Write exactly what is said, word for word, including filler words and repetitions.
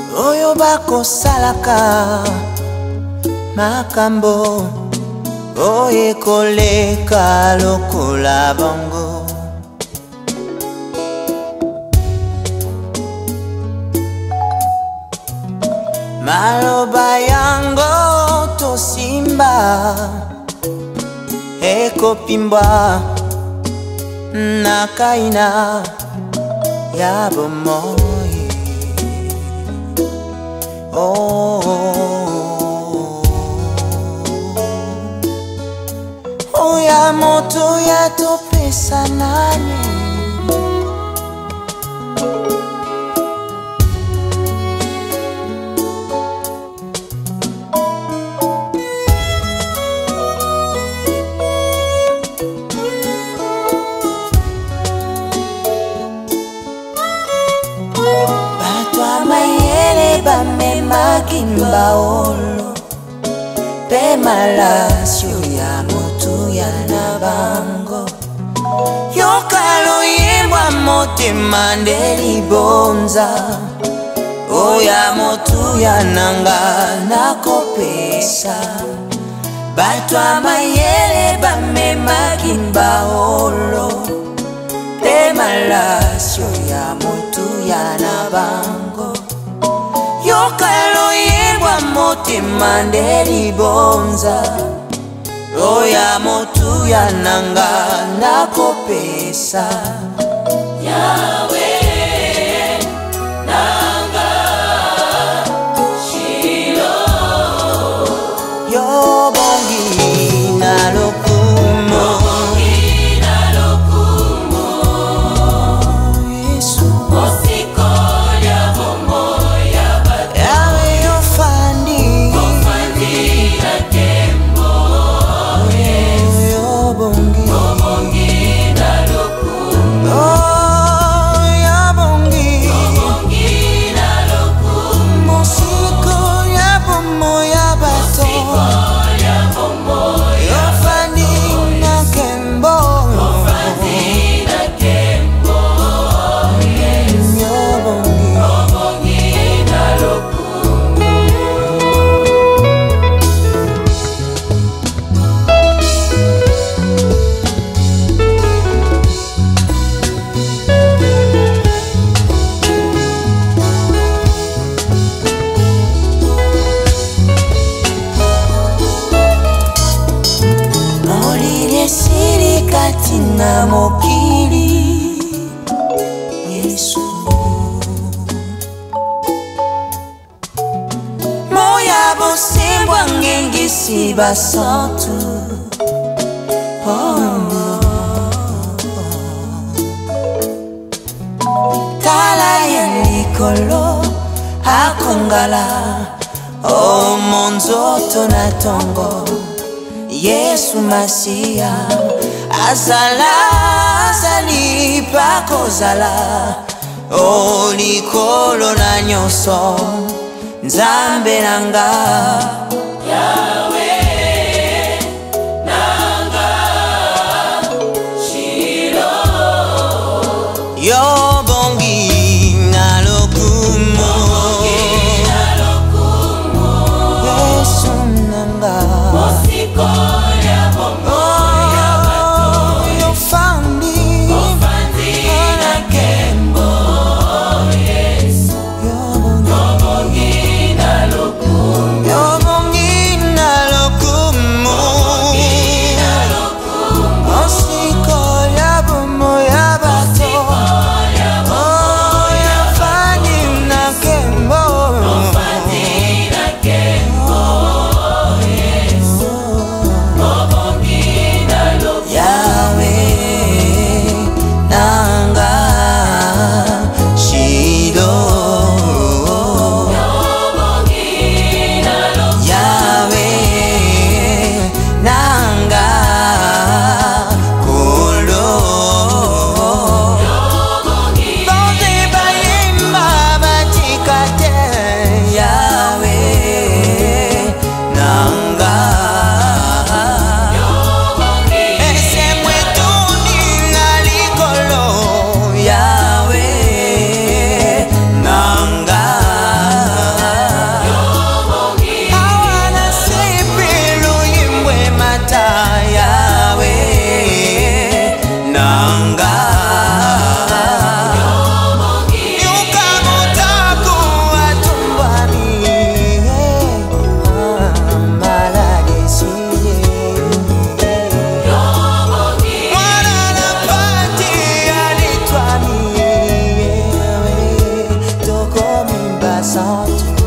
oyo bakosalaka makambo oye koleka lokola bango. Maloba yango tosimba ekopimbwa na kaina ya bomoi. Oh, oh ya moto ya topesa nani. Kimbaolo pe malasio ya motu ya nabango yokalo yembwa motema ndeli bonza oya motu ya nanga nakopesa batwa mayele bamema kimbaolo pe malasio ya motu ya nabango yokalo yembwa motema ndeli bonza oya motu ya nanga nakopesa. Yahweh nanga Shilo yo bongi na lokumo Yesu na mokili Yesu moya bosembwa ngengisi basantu. Oh, tala yelikolo akongala o monzoto na tongo Yesu Masia azala azali pakozala o likolo na nyonso nzambe nanga. Yahweh nanga Shilo yo bongi na lokumo Yesu nanga mosiko ya bongo yo bongi na misato